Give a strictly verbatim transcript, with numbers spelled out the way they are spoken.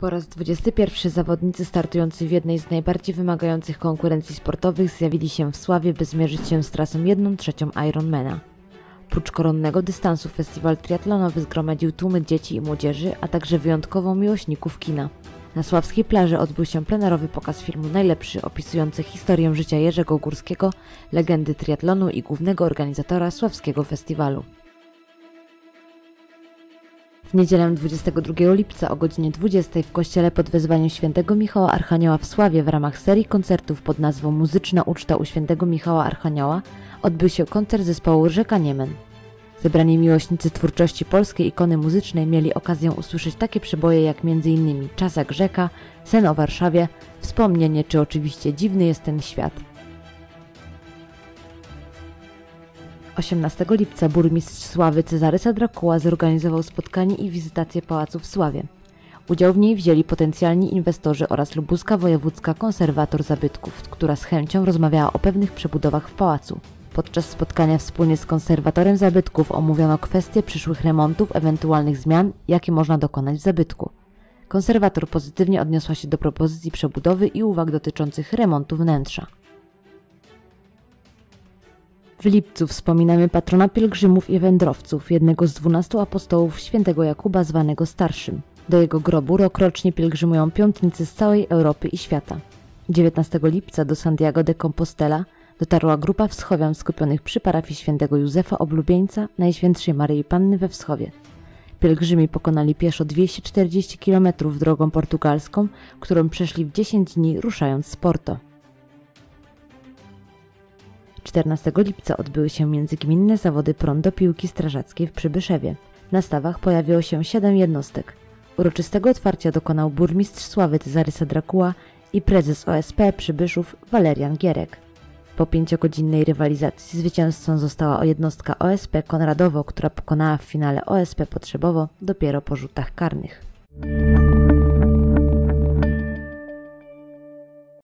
Po raz dwudziesty pierwszy zawodnicy startujący w jednej z najbardziej wymagających konkurencji sportowych zjawili się w Sławie, by zmierzyć się z trasą jedną trzecią Ironmana. Prócz koronnego dystansu festiwal triatlonowy zgromadził tłumy dzieci i młodzieży, a także wyjątkowo miłośników kina. Na sławskiej plaży odbył się plenerowy pokaz filmu Najlepszy, opisujący historię życia Jerzego Górskiego, legendy triatlonu i głównego organizatora sławskiego festiwalu. W niedzielę dwudziestego drugiego lipca o godzinie dwudziestej w kościele pod wezwaniem świętego Michała Archanioła w Sławie w ramach serii koncertów pod nazwą Muzyczna uczta u świętego Michała Archanioła odbył się koncert zespołu Rzeka Niemen. Zebrani miłośnicy twórczości polskiej ikony muzycznej mieli okazję usłyszeć takie przeboje jak między innymi Czas jak rzeka, Sen o Warszawie, Wspomnienie czy oczywiście Dziwny jest ten świat. osiemnastego lipca burmistrz Sławy Cezary Sadrakuła zorganizował spotkanie i wizytację pałacu w Sławie. Udział w niej wzięli potencjalni inwestorzy oraz lubuska wojewódzka konserwator zabytków, która z chęcią rozmawiała o pewnych przebudowach w pałacu. Podczas spotkania wspólnie z konserwatorem zabytków omówiono kwestie przyszłych remontów, ewentualnych zmian, jakie można dokonać w zabytku. Konserwator pozytywnie odniosła się do propozycji przebudowy i uwag dotyczących remontu wnętrza. W lipcu wspominamy patrona pielgrzymów i wędrowców, jednego z dwunastu apostołów świętego Jakuba zwanego Starszym. Do jego grobu rokrocznie pielgrzymują piątnicy z całej Europy i świata. dziewiętnastego lipca do Santiago de Compostela dotarła grupa wschowian skupionych przy parafii świętego Józefa Oblubieńca, Najświętszej Maryi Panny we Wschowie. Pielgrzymi pokonali pieszo dwieście czterdzieści kilometrów drogą portugalską, którą przeszli w dziesięć dni, ruszając z Porto. czternastego lipca odbyły się międzygminne zawody prąd do piłki strażackiej w Przybyszewie. Na stawach pojawiło się siedem jednostek. Uroczystego otwarcia dokonał burmistrz Sławy Cezary Sadrakuła i prezes O S P Przybyszów Walerian Gierek. Po pięciogodzinnej rywalizacji zwycięzcą została jednostka O S P Konradowo, która pokonała w finale O S P Potrzebowo dopiero po rzutach karnych.